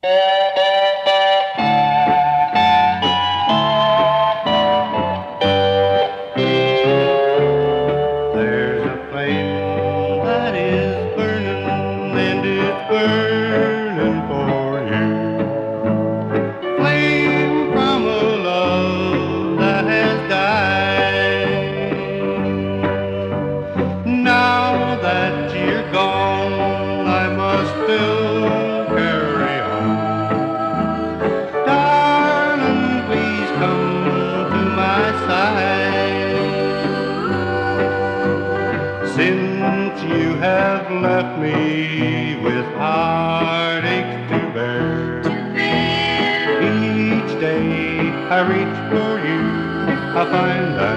There's a flame that is burning, and it's burning for you. Flame from a love that has died. Now that you're gone, I must still carry on. Darling, please come to my side. Since you have left me with heartaches to bear, each day I reach for you, I find that